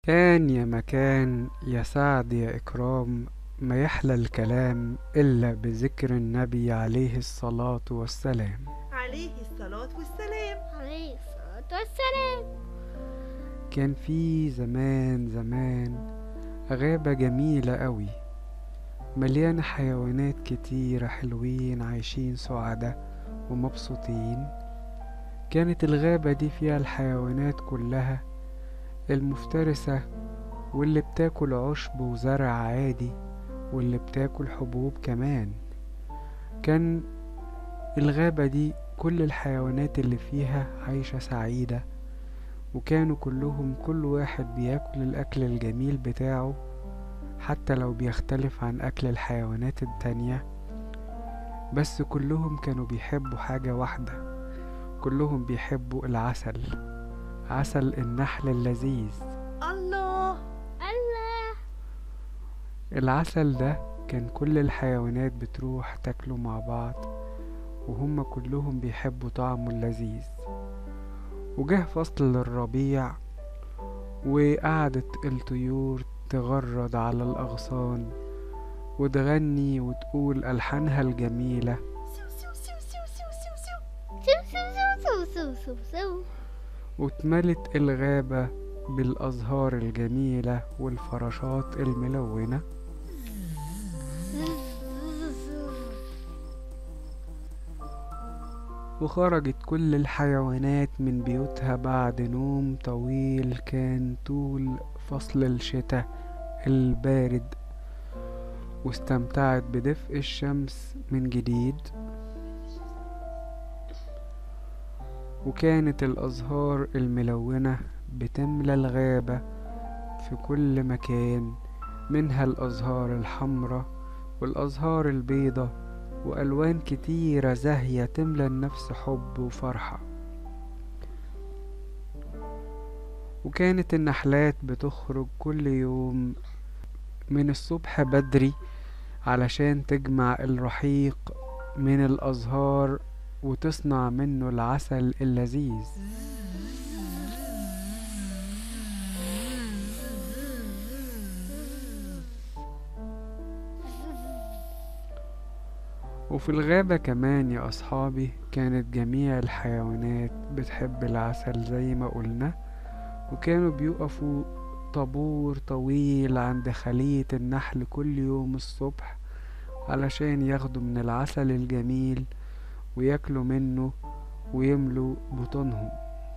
كان يا مكان يا سعد يا إكرام، ما يحلى الكلام إلا بذكر النبي عليه الصلاة والسلام. عليه الصلاة والسلام. عليه الصلاة والسلام. كان في زمان زمان غابة جميلة قوي، مليانة حيوانات كتيرة حلوين عايشين سعداء ومبسوطين. كانت الغابة دي فيها الحيوانات كلها، المفترسة واللي بتاكل عشب وزرع عادي واللي بتاكل حبوب كمان. كان الغابة دي كل الحيوانات اللي فيها عايشة سعيدة، وكانوا كلهم كل واحد بياكل الأكل الجميل بتاعه حتى لو بيختلف عن أكل الحيوانات التانية. بس كلهم كانوا بيحبوا حاجة واحدة، كلهم بيحبوا العسل، عسل النحل اللذيذ. الله. الله. العسل ده كان كل الحيوانات بتروح تاكله مع بعض، وهم كلهم بيحبوا طعمه اللذيذ. وجه فصل الربيع، وقعدت الطيور تغرد على الأغصان وتغني وتقول ألحانها الجميلة، سو سو سو سو سو سو سو. سو سو سو سو سو سو. واتملت الغابة بالأزهار الجميلة والفراشات الملونة. وخرجت كل الحيوانات من بيوتها بعد نوم طويل كان طول فصل الشتاء البارد، واستمتعت بدفء الشمس من جديد. وكانت الأزهار الملونة بتملى الغابة في كل مكان، منها الأزهار الحمراء والأزهار البيضة، وألوان كتيرة زاهية تملى النفس حب وفرحة. وكانت النحلات بتخرج كل يوم من الصبح بدري علشان تجمع الرحيق من الأزهار وتصنع منه العسل اللذيذ. وفي الغابة كمان يا أصحابي كانت جميع الحيوانات بتحب العسل زي ما قلنا، وكانوا بيقفوا طابور طويل عند خلية النحل كل يوم الصبح علشان ياخدوا من العسل الجميل وياكلوا منه ويملوا بطونهم.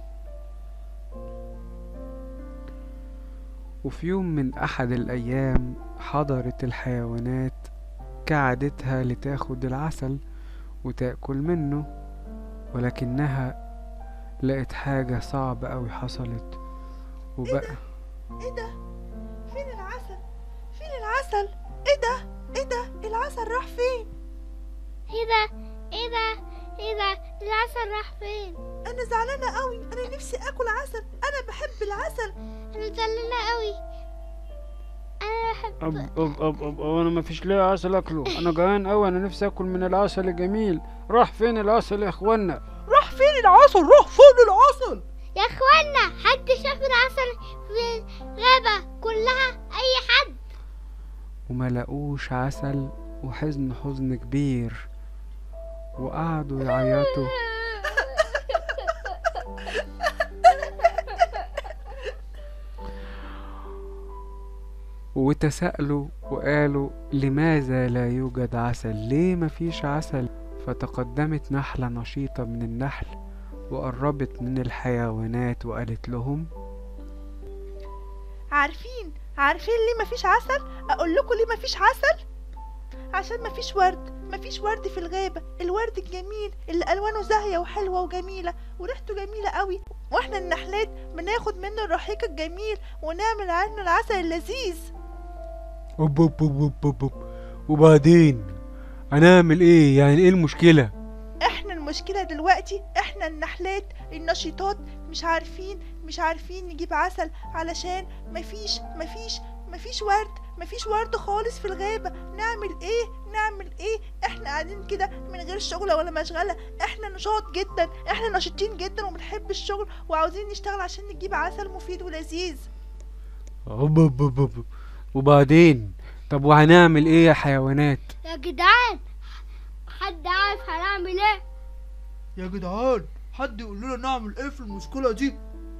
وفي يوم من أحد الأيام حضرت الحيوانات كعادتها لتاخد العسل وتأكل منه، ولكنها لقت حاجة صعبة أوي حصلت وبقى ايه ده؟ فين العسل؟ فين العسل؟ ايه ده؟ ايه ده؟ العسل راح فين؟ ايه ده؟ ايه ده؟ ايه ده؟ العسل راح فين؟ انا زعلانة قوي، انا نفسي اكل عسل، انا بحب العسل. انا مزعلانة قوي. انا بحب. أب انا ما فيش ليه عسل اكله، انا جعان قوي، انا نفسي اكل من العسل الجميل. راح فين العسل يا اخوانا؟ راح فين العسل؟ راح فين العسل؟ يا اخوانا، حد شاف العسل في الغابة كلها؟ اي حد؟ وما لقوش عسل، وحزن حزن كبير وقعدوا يعيطوا وتساءلوا وقالوا لماذا لا يوجد عسل، ليه مفيش عسل؟ فتقدمت نحلة نشيطة من النحل وقربت من الحيوانات وقالت لهم عارفين ليه مفيش عسل؟ اقول لكم ليه مفيش عسل؟ عشان مفيش ورد في الغابة، الورد الجميل اللي ألوانه زاهية وحلوة وجميلة وريحته جميلة قوي، واحنا النحلات بناخد منه الرحيق الجميل ونعمل عنه العسل اللذيذ. أوب. وبعدين هنعمل ايه؟ يعني ايه المشكلة؟ احنا المشكلة دلوقتي احنا النحلات النشيطات مش عارفين نجيب عسل علشان مفيش ورد خالص في الغابة. نعمل ايه؟ احنا قاعدين كده من غير شغل ولا مشغلة، احنا نشاط جدا، احنا نشيطين جدا وبنحب الشغل وعاوزين نشتغل عشان نجيب عسل مفيد ولذيذ. وبعدين طب وهنعمل ايه يا حيوانات؟ يا جدعان، حد عارف هنعمل ايه؟ يا جدعان حد يقول لنا نعمل ايه في المشكلة دي؟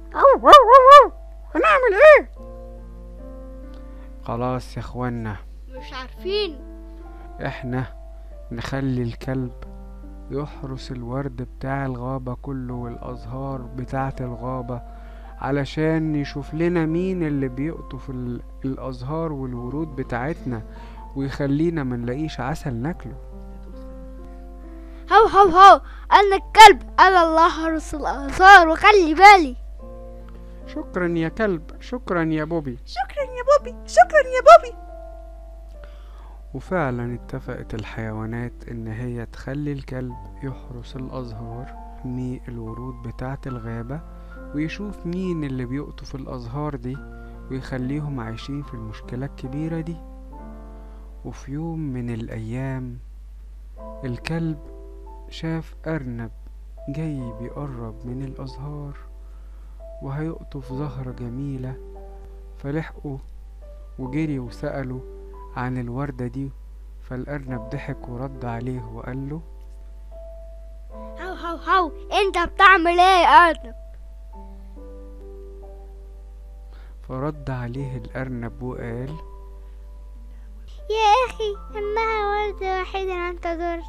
هنعمل ايه؟ خلاص يا اخوانا، مش عارفين. احنا نخلي الكلب يحرس الورد بتاع الغابة كله والازهار بتاعة الغابة، علشان يشوف لنا مين اللي بيقطف الازهار والورود بتاعتنا، ويخلينا منلاقيش عسل ناكله. هو هو هو، انا الكلب، انا اللي هحرس الازهار وخلي بالي. شكرا يا كلب، شكرا يا بوبي. شكرا يا بوبي، شكرا يا بوبي. وفعلا اتفقت الحيوانات ان هي تخلي الكلب يحرس الازهار، يحمي الورود بتاعة الغابة، ويشوف مين اللي بيقطف الازهار دي، ويخليهم عايشين في المشكلة الكبيرة دي. وفي يوم من الايام الكلب شاف ارنب جاي بيقرب من الازهار وهيقطف زهرة جميلة، فلحقه وجري وسأله عن الوردة دي. فالأرنب ضحك ورد عليه وقال له: هو هو هو، انت بتعمل ايه يا ارنب؟ فرد عليه الأرنب وقال: يا اخي، انها وردة واحدة لن تضر.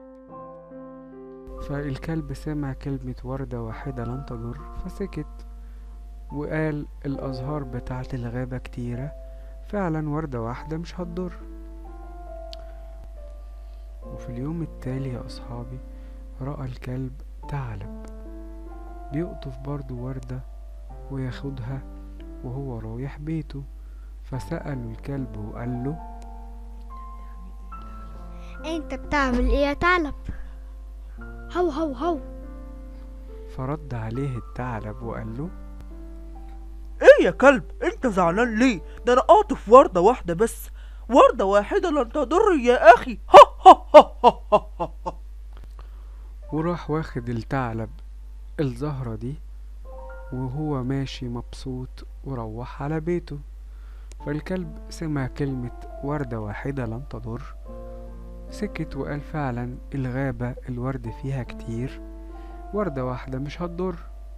فالكلب سمع كلمة وردة واحدة لن تضر فسكت، وقال: الأزهار بتاعت الغابة كتيرة، فعلا وردة واحدة مش هتضر. وفي اليوم التالي يا أصحابي رأى الكلب ثعلب بيقطف برضو وردة وياخدها وهو رايح بيته، فسأله الكلب وقال له: انت بتعمل ايه يا ثعلب؟ هو هو هو. فرد عليه الثعلب وقال له: ايه يا كلب انت زعلان ليه؟ ده انا قاطف وردة واحدة بس، وردة واحدة لن تضر يا اخي. وراح واخد الثعلب الزهرة دي وهو ماشي مبسوط وروح على بيته. فالكلب سمع كلمة وردة واحدة لن تضر، سكت وقال: فعلا الغابة الورد فيها كتير، وردة واحدة مش هتضر.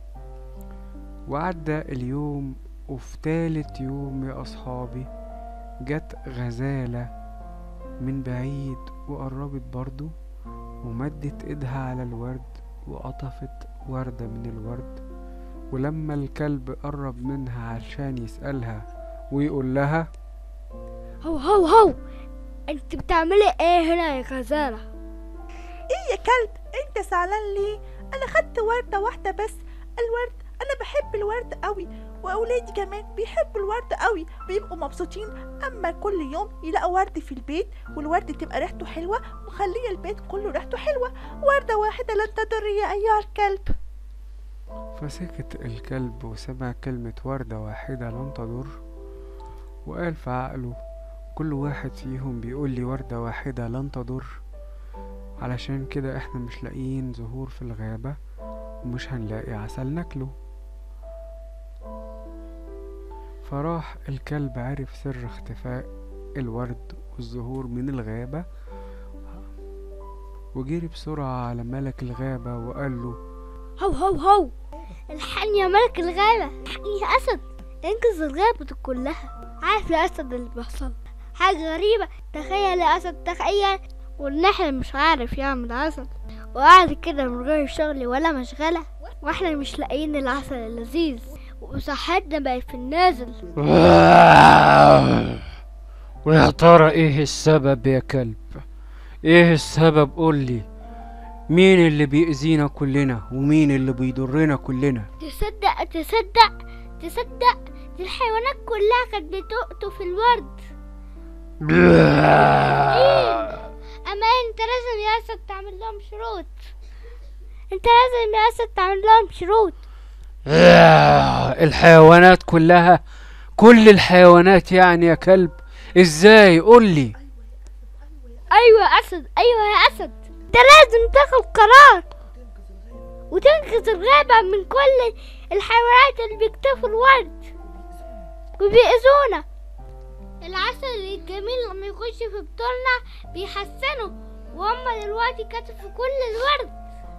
وعدى اليوم، وفي تالت يوم يا أصحابي جت غزالة من بعيد وقربت برضو ومدت ايدها على الورد وقطفت وردة من الورد. ولما الكلب قرب منها عشان يسألها ويقول لها: هو هو هو، انت بتعملي ايه هنا يا غزالة؟ ايه يا كلب، انت زعلان ليه؟ انا خدت وردة واحدة بس. الورد، انا بحب الورد قوي، واولادي كمان بيحبوا الورد قوي، بيبقوا مبسوطين اما كل يوم يلاقوا ورد في البيت، والورد تبقى ريحته حلوة وخلي البيت كله ريحته حلوة. وردة واحدة لن تضر يا ايها الكلب. فسكت الكلب وسمع كلمة وردة واحدة لن تضر، وقال في عقله: كل واحد فيهم بيقول لي وردة واحدة لن تضر، علشان كده احنا مش لاقيين زهور في الغابة ومش هنلاقي عسل ناكله. فراح الكلب عرف سر اختفاء الورد والزهور من الغابة، وجري بسرعة على ملك الغابة وقال له: هو هو هو، الحقني يا ملك الغابة، الحقني يا أسد، انقذ الغابة دي كلها. عارف يا أسد اللي بيحصل؟ حاجة غريبة. تخيل يا أسد، تخيل والنحل مش عارف يعمل عسل، وقاعد كده من غير شغل ولا مشغلة، واحنا مش لاقيين العسل اللذيذ، وصحتنا بقت في النازل. ويا ترى ايه السبب يا كلب؟ ايه السبب؟ قولي، مين اللي بيأذينا كلنا ومين اللي بيضرنا كلنا؟ تصدق تصدق تصدق، دي الحيوانات كلها كانت بتقطف الورد. اما انت لازم يا اسد تعمل لهم شروط، انت لازم يا اسد تعمل لهم شروط. الحيوانات كلها؟ كل الحيوانات يعني يا كلب؟ ازاي؟ قولي. ايوه يا اسد، ايوه يا اسد، انت لازم تاخد قرار وتنقذ الغابة من كل الحيوانات اللي بيقطفوا الورد. وبيأذونا. العسل الجميل لما يخش في بطولنا بيحسنه، وهم دلوقتي كتفوا كل الورد.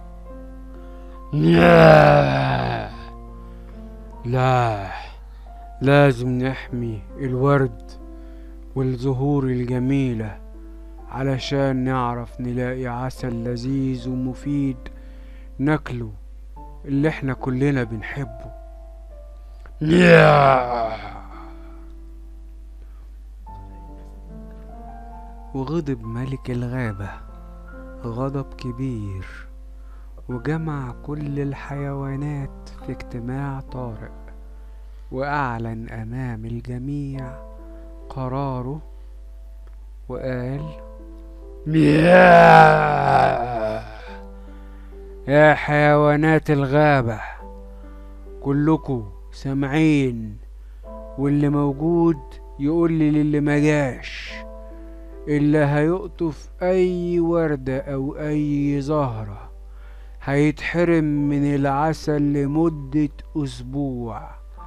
لا، لازم نحمي الورد والزهور الجميلة علشان نعرف نلاقي عسل لذيذ ومفيد ناكله، اللي احنا كلنا بنحبه. وغضب ملك الغابة غضب كبير، وجمع كل الحيوانات في اجتماع طارئ، وأعلن أمام الجميع قراره وقال: يا حيوانات الغابة، كلكم سامعين، واللي موجود يقول لي للي ما جاش، اللي هيقطف أي وردة أو أي زهرة هيتحرم من العسل لمدة أسبوع.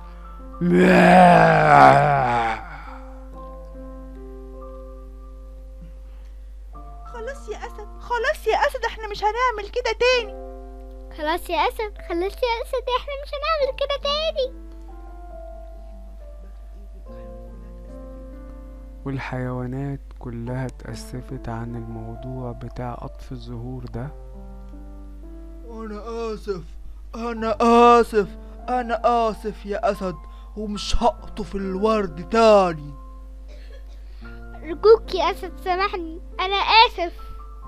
خلاص يا أسد، خلاص يا أسد، احنا مش هنعمل كده تاني. خلاص يا أسد، خلاص يا أسد، احنا مش هنعمل كده تاني. والحيوانات كلها اتأسفت عن الموضوع بتاع قطف الزهور ده. أنا آسف، أنا آسف، أنا آسف يا أسد، ومش هقطف الورد تاني. أرجوك يا أسد سامحني، أنا آسف.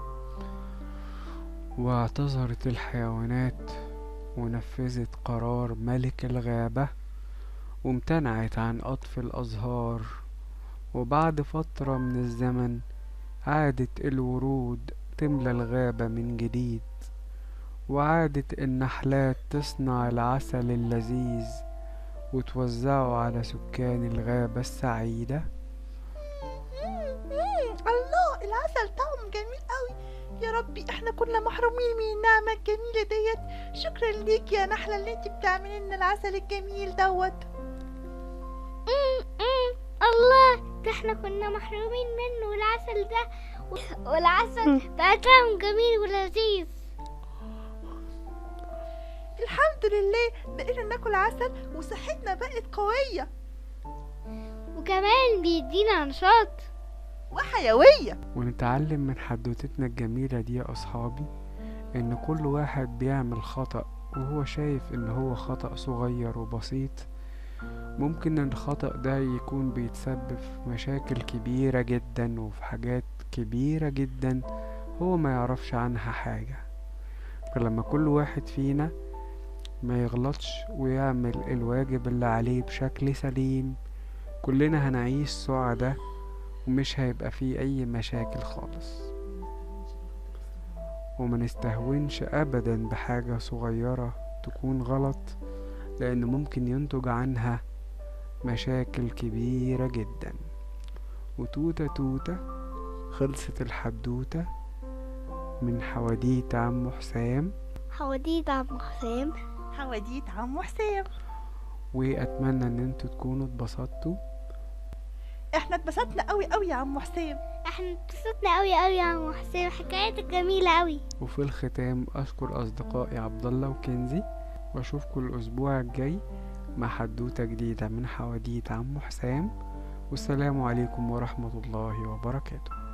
واعتذرت الحيوانات ونفذت قرار ملك الغابة، وامتنعت عن قطف الأزهار. وبعد فترة من الزمن عادت الورود تملى الغابة من جديد، وعادت النحلات تصنع العسل اللذيذ وتوزعه على سكان الغابة السعيدة. الله، العسل طعمه جميل قوي. يا ربي احنا كنا محرومين من النعمة الجميلة ديت. شكرا ليك يا نحلة اللي انت بتعملي لنا العسل الجميل دوت. الله، ده احنا كنا محرومين منه، والعسل ده والعسل بقى طعمه جميل ولذيذ. الحمد لله بقينا ناكل عسل وصحتنا بقت قوية، وكمان بيدينا نشاط وحيوية. ونتعلم من حدوتتنا الجميلة دي يا أصحابي إن كل واحد بيعمل خطأ وهو شايف إن هو خطأ صغير وبسيط، ممكن إن الخطأ ده يكون بيتسبب في مشاكل كبيرة جدا وفي حاجات كبيرة جدا هو ما يعرفش عنها حاجة. فلما كل واحد فينا ما يغلطش ويعمل الواجب اللي عليه بشكل سليم، كلنا هنعيش سعداء ومش هيبقى فيه أي مشاكل خالص. وما نستهونش أبدا بحاجة صغيرة تكون غلط، لأن ممكن ينتج عنها مشاكل كبيرة جدا. وتوتة توتة، خلصت الحدوتة من حواديت عم حسام. حواديت عم حسام. حواديت عم حسام. وأتمنى إن انتوا تكونوا اتبسطتوا. احنا اتبسطنا قوي قوي يا عم حسام. احنا اتبسطنا قوي قوي يا عم حسام، حكايتك جميلة قوي. وفي الختام أشكر أصدقائي عبد الله وكنزي، وأشوفكم الأسبوع الجاي مع حدوتة جديدة من حواديت عم حسام. والسلام عليكم ورحمة الله وبركاته.